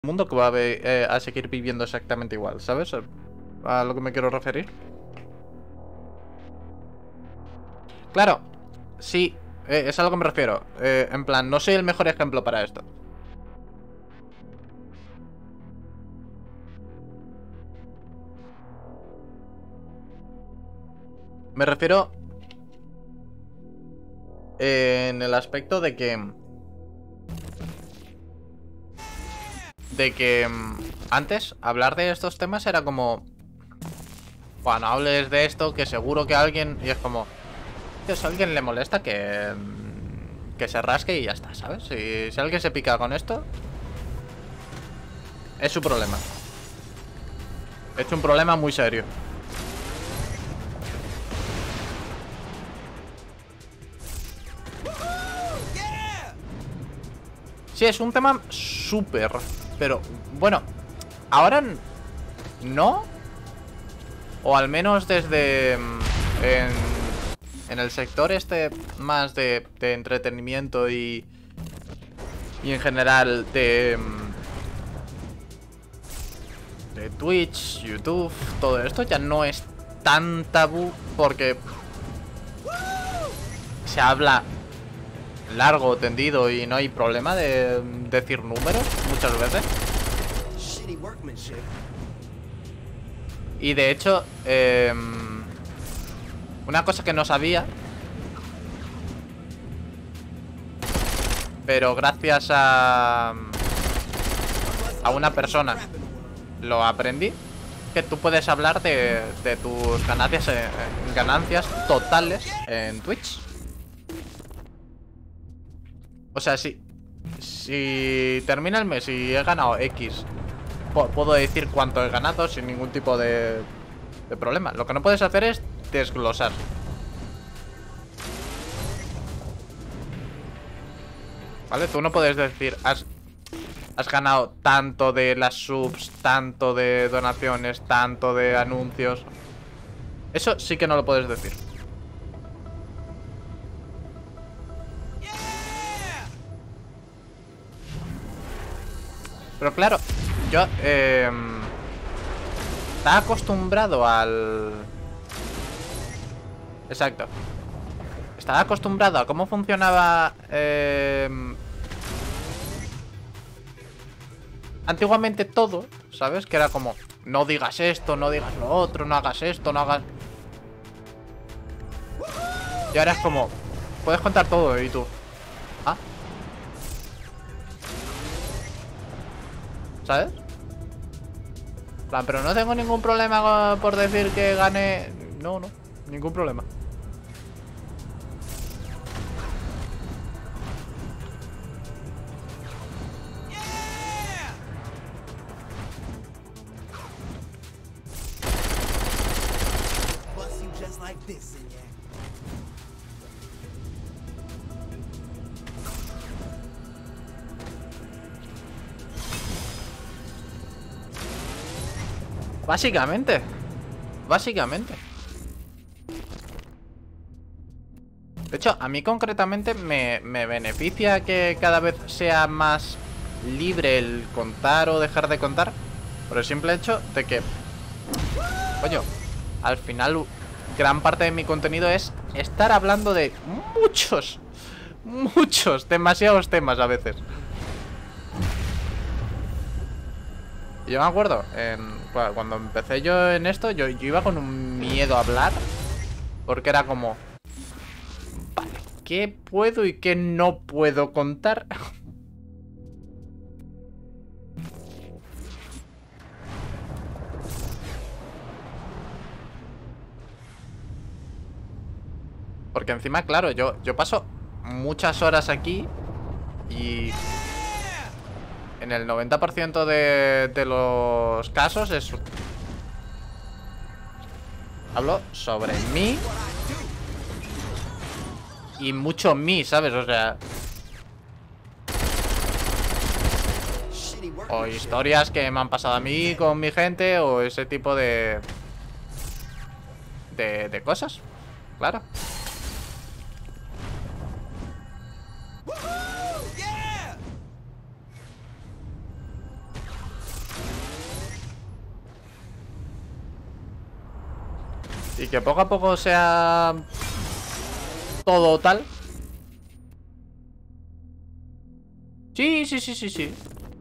mundo que va a seguir viviendo exactamente igual, ¿sabes? A lo que me quiero referir. Claro, sí, es a lo que me refiero. En plan, no soy el mejor ejemplo para esto. Me refiero en el aspecto de que antes hablar de estos temas era como, bueno, hables de esto, que seguro que alguien... Y es como, tío, si a alguien le molesta que se rasque y ya está, ¿sabes? Si alguien se pica con esto, es su problema. Es un problema muy serio. Sí, es un tema súper... Pero, bueno, ahora no. O al menos desde... En el sector este más de entretenimiento y en general de Twitch, YouTube, todo esto ya no es tan tabú porque se habla largo, tendido y no hay problema de decir números muchas veces. Y de hecho, una cosa que no sabía, pero gracias a una persona lo aprendí, que tú puedes hablar de tus ganancias totales en Twitch. O sea, si termina el mes y he ganado X, puedo decir cuánto he ganado sin ningún tipo de problema. Lo que no puedes hacer es desglosar. ¿Vale? Tú no puedes decir, has ganado tanto de las subs, tanto de donaciones, tanto de anuncios. Eso sí que no lo puedes decir. Pero claro, yo estaba acostumbrado al... Exacto. Estaba acostumbrado a cómo funcionaba antiguamente todo, ¿sabes? Que era como, no digas esto, no digas lo otro, no hagas esto, no hagas... Y ahora es como, puedes contar todo y tú, ¿ah? ¿Sabes? Plan, pero no tengo ningún problema por decir que gane. No, ningún problema. Básicamente. De hecho, a mí concretamente me beneficia que cada vez sea más libre el contar o dejar de contar, por el simple hecho de que, coño, al final gran parte de mi contenido es estar hablando de demasiados temas a veces. Yo me acuerdo, cuando empecé yo en esto, yo iba con un miedo a hablar, porque era como, vale, ¿qué puedo y qué no puedo contar? Porque encima, claro, yo paso muchas horas aquí y en el 90% de los casos hablo sobre mí y mucho mí, ¿sabes? O sea, o historias que me han pasado a mí con mi gente o ese tipo de cosas, claro. Y que poco a poco sea todo tal. Sí, sí, sí, sí, sí.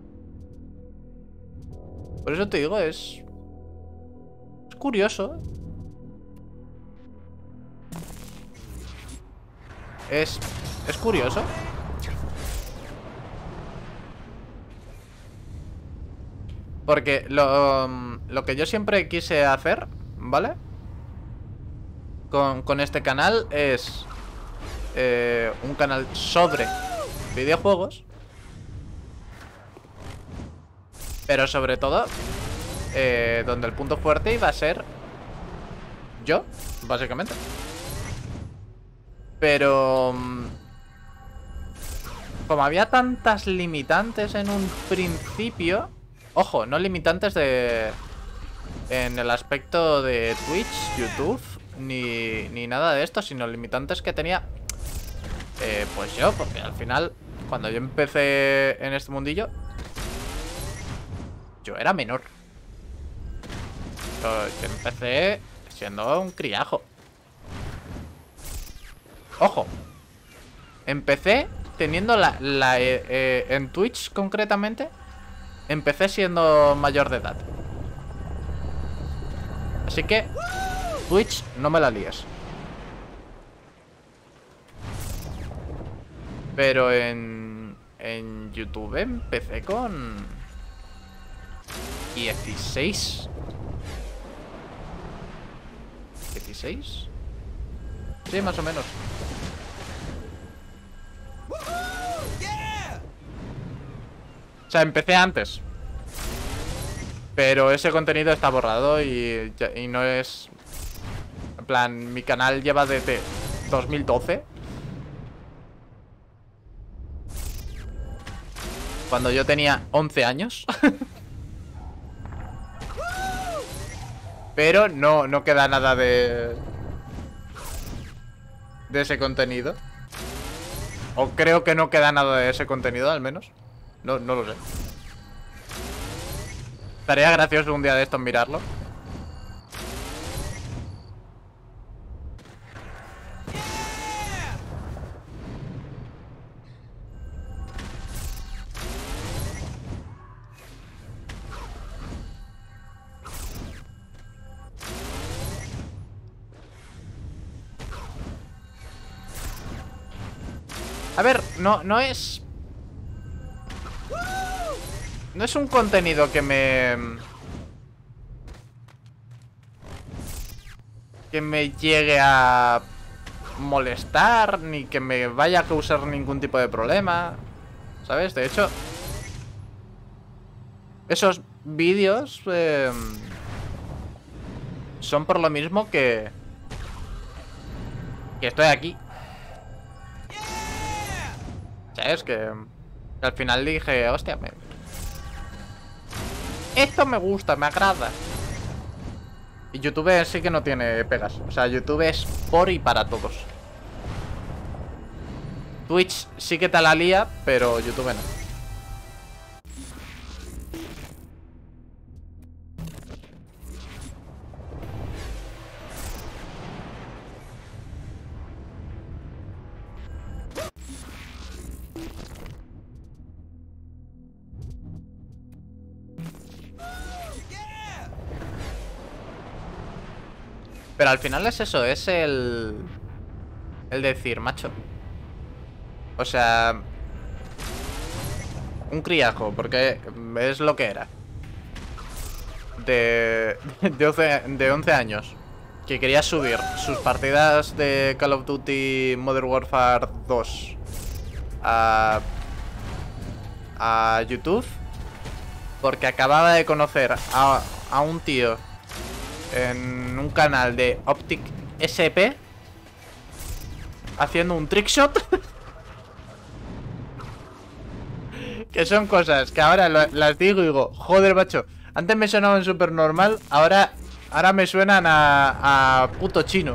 Por eso te digo, es curioso. Es curioso. Porque lo que yo siempre quise hacer, ¿vale? Con este canal es un canal sobre videojuegos. Pero sobre todo, donde el punto fuerte iba a ser yo, básicamente. Pero como había tantas limitantes en un principio. Ojo, no limitantes en el aspecto de Twitch, YouTube, ni nada de esto, sino limitantes que tenía pues yo, porque al final, cuando yo empecé en este mundillo, yo era menor. Yo empecé siendo un criajo. Ojo, empecé teniendo en Twitch concretamente, empecé siendo mayor de edad. Así que Twitch, no me la líes. Pero en YouTube empecé con 16. ¿16? Sí, más o menos. O sea, empecé antes. Pero ese contenido está borrado y no es... En plan, mi canal lleva desde 2012. Cuando yo tenía 11 años. Pero no queda nada de ese contenido. O creo que no queda nada de ese contenido, al menos. No lo sé. Estaría gracioso un día de estos mirarlo. A ver, no es... No es un contenido que me llegue a molestar, ni que me vaya a causar ningún tipo de problema, ¿sabes? De hecho, esos vídeos son por lo mismo que estoy aquí. ¿Sabes? Que al final dije, hostia, esto me gusta, me agrada. Y YouTube sí que no tiene pegas. O sea, YouTube es por y para todos. Twitch sí que te la lía, pero YouTube no. Pero al final es eso, es el decir, macho. O sea, un criajo, porque es lo que era. De 11 años. Que quería subir sus partidas de Call of Duty Modern Warfare 2 a YouTube. Porque acababa de conocer a un tío en un canal de Optic SP haciendo un trickshot. Que son cosas que ahora las digo y digo, joder, macho, antes me sonaban súper normal, ahora me suenan a puto chino.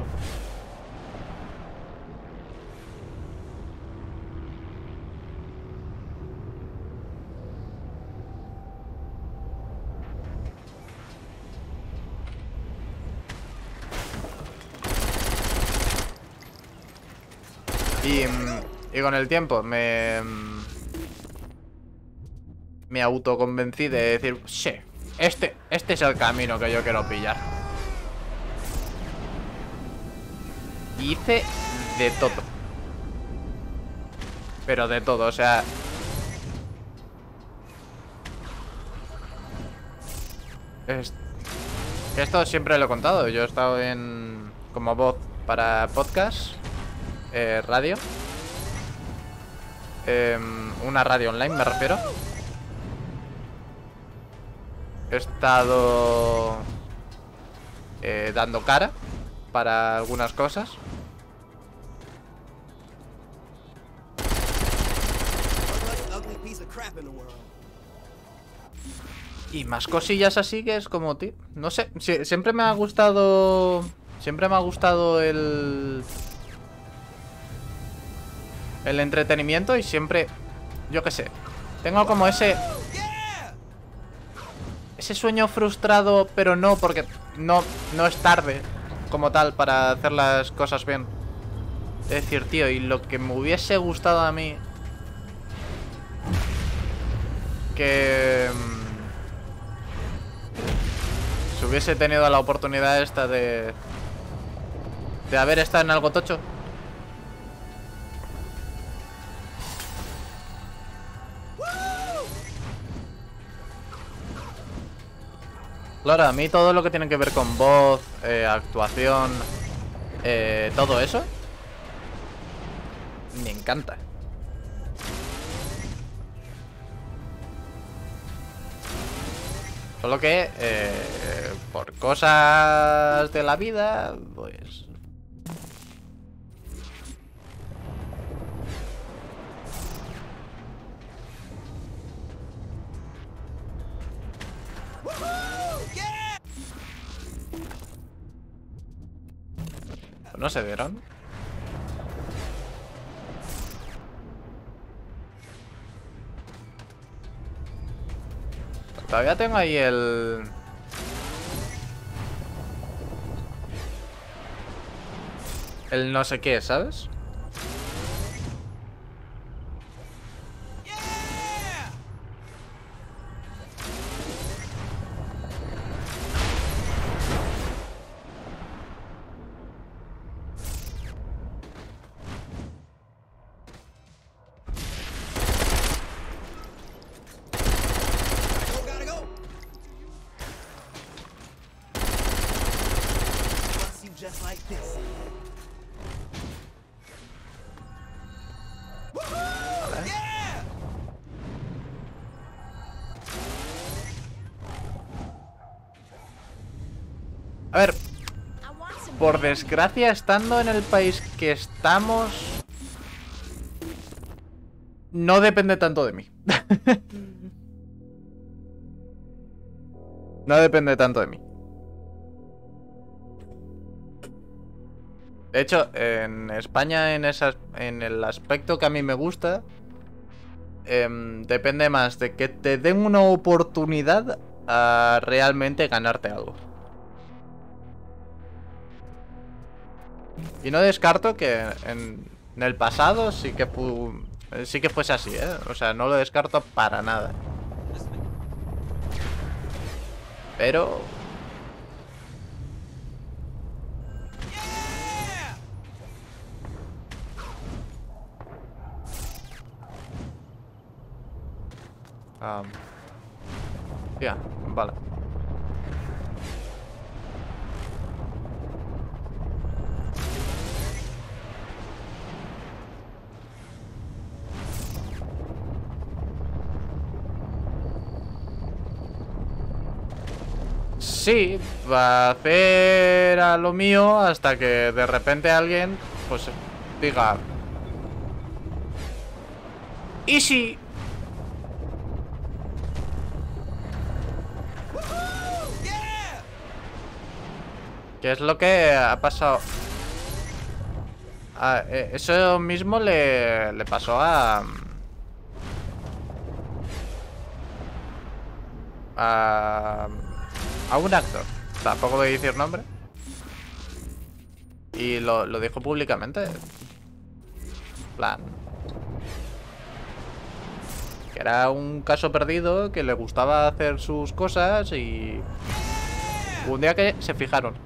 Y con el tiempo me autoconvencí de decir, sí, este es el camino que yo quiero pillar. Y hice de todo. Pero de todo, o sea... Esto siempre lo he contado. Yo he estado como voz para podcast, radio. Una radio online, me refiero. He estado dando cara para algunas cosas. Y más cosillas así que es como, tío, no sé, siempre me ha gustado. Siempre me ha gustado el entretenimiento y siempre, yo qué sé, tengo como ese sueño frustrado, pero no, porque no es tarde como tal para hacer las cosas bien. Es decir, tío, y lo que me hubiese gustado a mí, que si hubiese tenido la oportunidad esta de haber estado en algo tocho. Claro, a mí todo lo que tiene que ver con voz, actuación, todo eso me encanta. Solo que por cosas de la vida, pues... ¿No se vieron? Todavía tengo ahí el no sé qué, ¿sabes? A ver, por desgracia, estando en el país que estamos, no depende tanto de mí. No depende tanto de mí. De hecho, en España, en el aspecto que a mí me gusta, depende más de que te den una oportunidad a realmente ganarte algo. Y no descarto que en el pasado sí que fuese así, ¿eh? O sea, no lo descarto para nada. Pero... ya, vale. Sí, va a hacer a lo mío hasta que de repente alguien, pues, diga... ¿Y si...? ¿Qué es lo que ha pasado? Eso mismo le pasó a un actor. Tampoco voy a decir nombre. Y lo dijo públicamente. Plan. Que era un caso perdido, que le gustaba hacer sus cosas y... un día que se fijaron.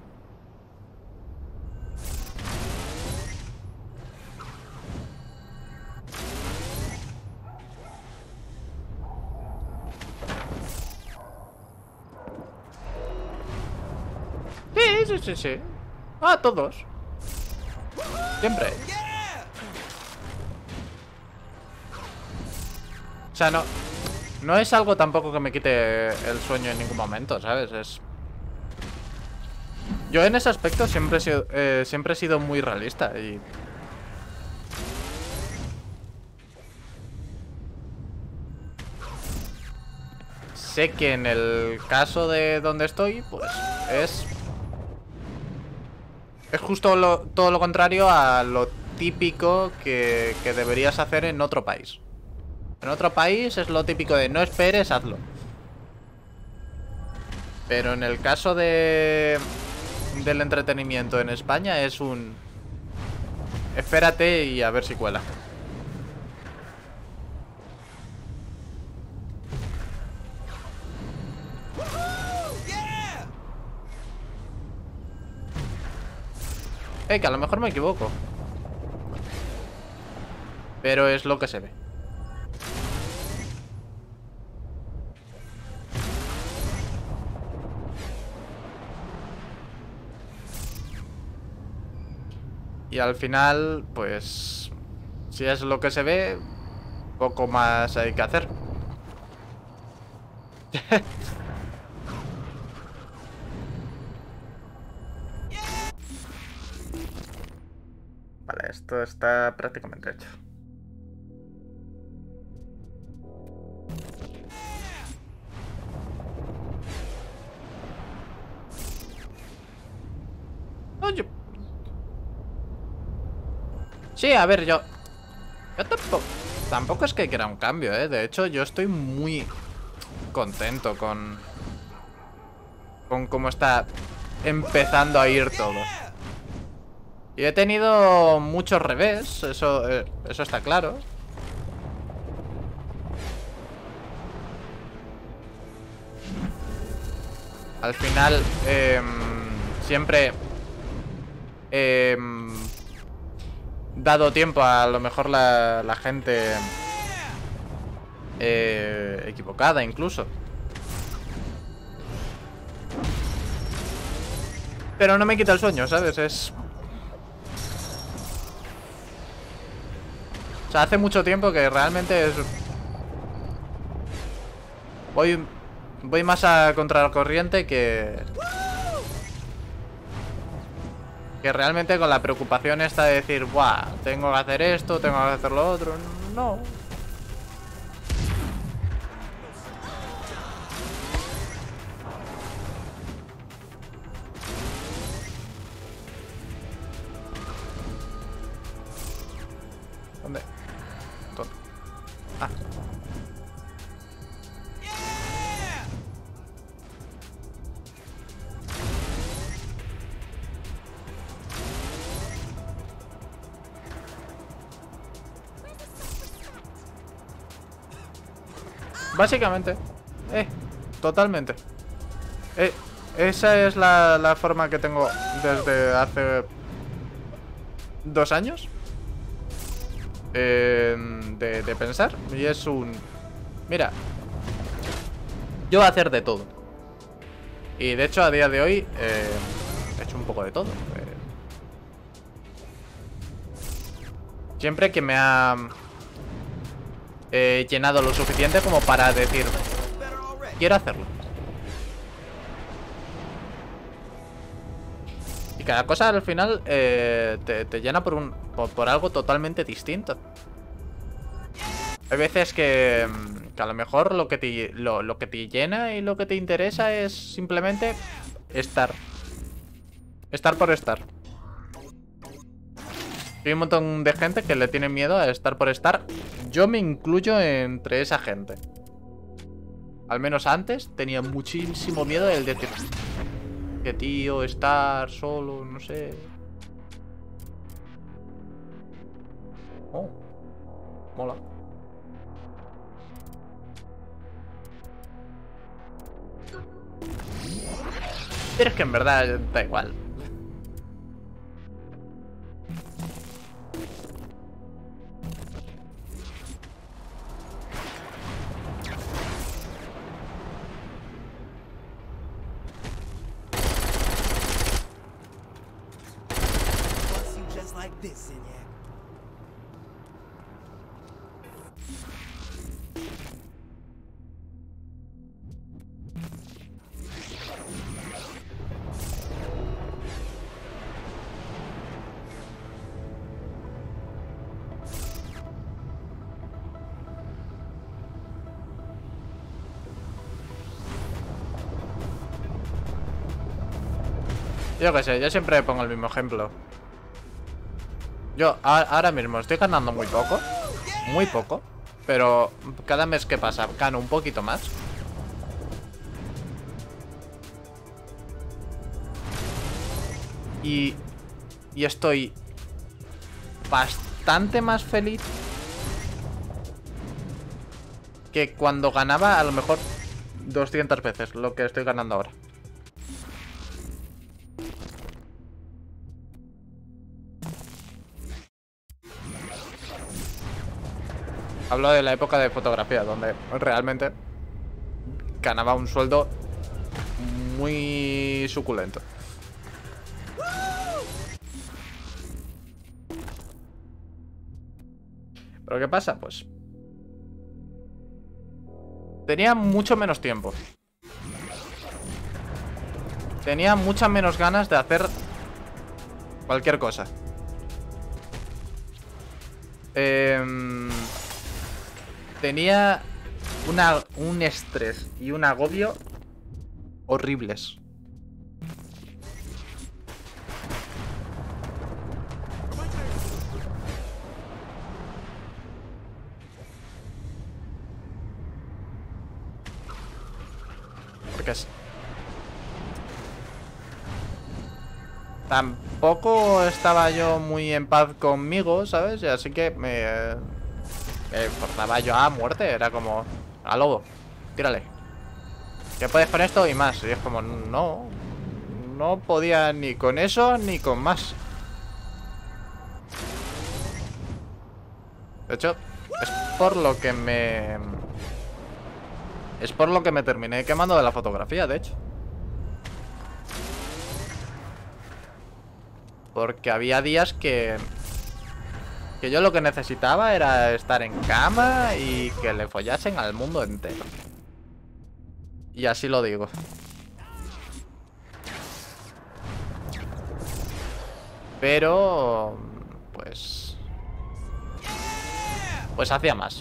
Sí. Ah, todos. Siempre. O sea, no es algo tampoco que me quite el sueño en ningún momento, ¿sabes? Yo en ese aspecto siempre he sido muy realista y... sé que en el caso de donde estoy, pues es justo todo lo contrario a lo típico que deberías hacer en otro país. En otro país es lo típico de no esperes, hazlo. Pero en el caso del entretenimiento en España es un... espérate y a ver si cuela. Que a lo mejor me equivoco. Pero es lo que se ve. Y al final, pues... si es lo que se ve, poco más hay que hacer. Vale, esto está prácticamente hecho. Oye. Sí, a ver, yo tampoco es que quiera un cambio, ¿eh? De hecho, yo estoy muy contento con cómo está empezando a ir todo. Y he tenido muchos revés, eso está claro. Al final, siempre dado tiempo a lo mejor la gente equivocada incluso. Pero no me quita el sueño, ¿sabes? O sea, hace mucho tiempo que realmente voy más a contracorriente que realmente con la preocupación esta de decir, buah, tengo que hacer esto, tengo que hacer lo otro. No. ¿Dónde? Ah. Básicamente. Totalmente. Esa es la forma que tengo desde hace 2 años. De pensar. Y es un... mira, yo voy a hacer de todo. Y de hecho a día de hoy he hecho un poco de todo. Siempre que me ha llenado lo suficiente como para decir, quiero hacerlo. Y cada cosa al final te llena por algo totalmente distinto. Hay veces que a lo mejor lo que te llena y lo que te interesa es simplemente estar. Estar por estar. Hay un montón de gente que le tiene miedo a estar por estar. Yo me incluyo entre esa gente. Al menos antes tenía muchísimo miedo del decir que tío, estar solo, no sé. Oh, mola. Pero es que en verdad da igual. Yo qué sé, yo siempre pongo el mismo ejemplo. Yo ahora mismo estoy ganando muy poco, pero cada mes que pasa gano un poquito más. Y estoy bastante más feliz que cuando ganaba a lo mejor 200 veces lo que estoy ganando ahora. Hablo de la época de fotografía, donde realmente ganaba un sueldo muy suculento. ¿Pero qué pasa? Pues tenía mucho menos tiempo. Tenía muchas menos ganas de hacer cualquier cosa. Tenía un estrés y un agobio horribles. Porque tampoco estaba yo muy en paz conmigo, ¿sabes? Y así que me forzaba yo a muerte. Era como, a lobo, tírale. ¿Qué puedes con esto y más? Y es como, no podía ni con eso ni con más. De hecho, es por lo que me terminé quemando de la fotografía, de hecho. Porque había días que yo lo que necesitaba era estar en cama y que le follasen al mundo entero. Y así lo digo. Pero pues hacía más.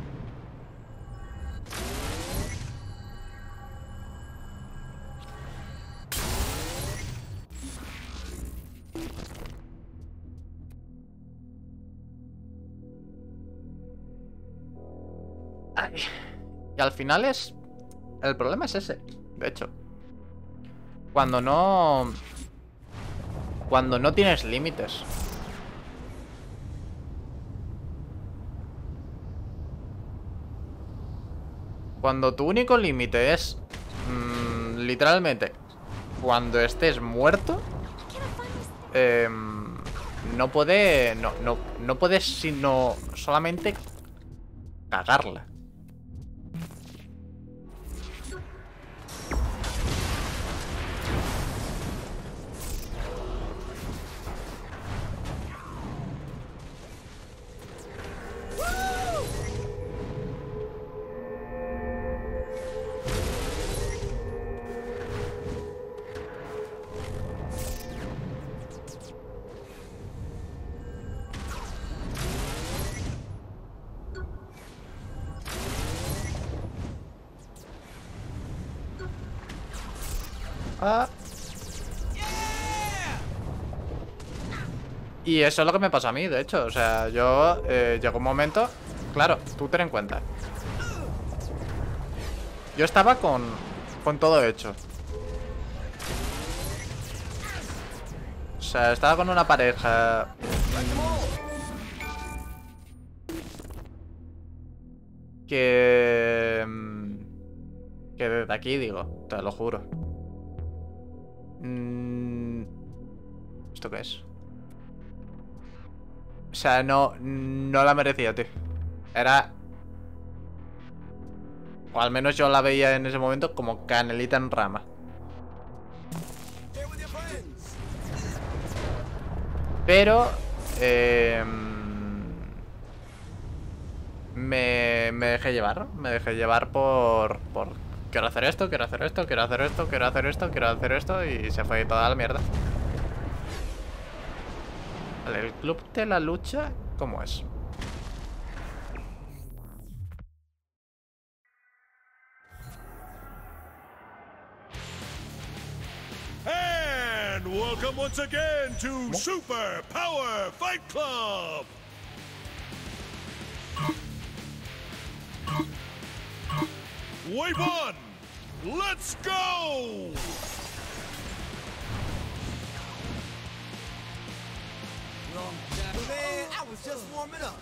Ay. Y al final el problema es ese, de hecho. Cuando no tienes límites. Cuando tu único límite es literalmente cuando estés muerto, no puedes sino solamente cagarla. Y eso es lo que me pasó a mí, de hecho. O sea, yo llegó un momento. Claro, tú ten en cuenta. Yo estaba con todo hecho. O sea, estaba con una pareja que desde aquí digo, te lo juro. ¿Esto qué es? O sea, no la merecía, tío. Era... O al menos yo la veía en ese momento como canelita en rama. Pero... me dejé llevar. Me dejé llevar por... Quiero hacer esto, quiero hacer esto, quiero hacer esto, quiero hacer esto, quiero hacer esto. Y se fue toda la mierda. Vale, el club de la lucha, ¿cómo es? And welcome once again to Super Power Fight Club! Wave 1, let's go! Man, I was just warming up.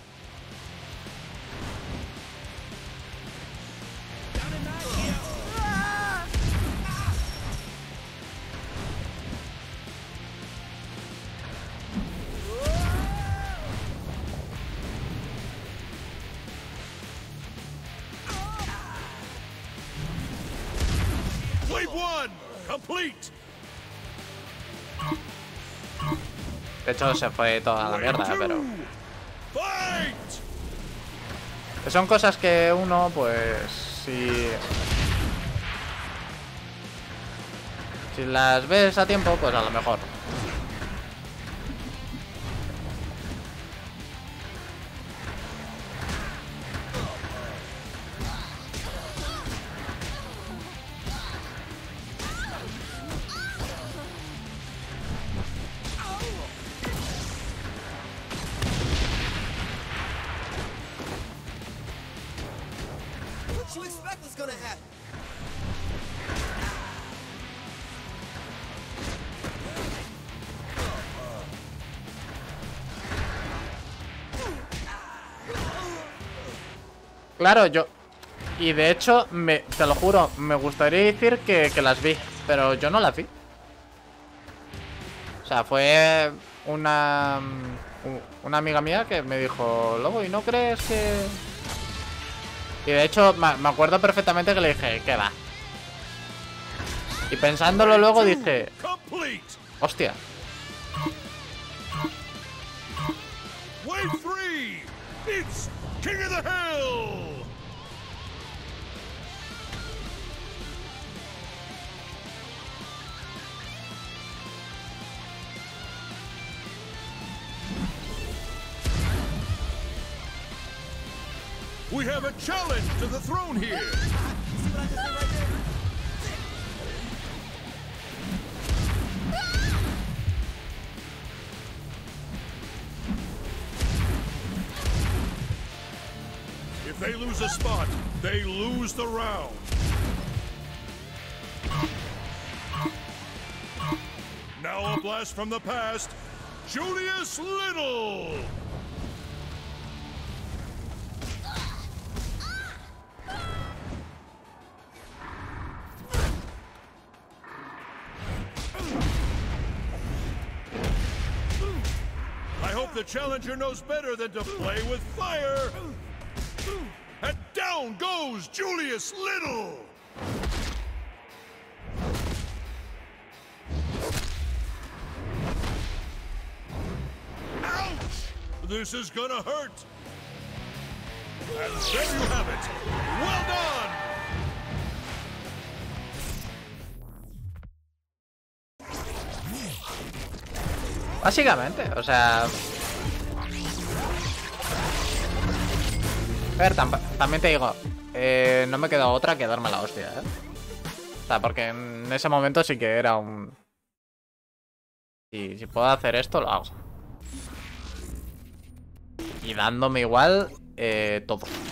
Wave 1, complete! De hecho, se fue toda la mierda, pero... Fight! Son cosas que uno, pues... Si las ves a tiempo, pues a lo mejor. What you expect was gonna happen? Claro, yo... Y de hecho, te lo juro, me gustaría decir que las vi, pero yo no las vi. O sea, fue una amiga mía que me dijo, Lobo, ¿y no crees que...? Y de hecho, me acuerdo perfectamente que le dije, ¿qué va? Y pensándolo luego dije, hostia. Wave 3, it's King of the Hill! We have a challenge to the throne here! See what I just did right there? If they lose a spot, they lose the round. Now a blast from the past, Julius Little! I hope the challenger knows better than to play with fire! And down goes Julius Little! Ouch! This is gonna hurt! And there you have it! Well done! Básicamente, o sea... A ver, también te digo, no me queda otra que darme la hostia, ¿eh? O sea, porque en ese momento sí que era un... Y si puedo hacer esto, lo hago. Y dándome igual todo.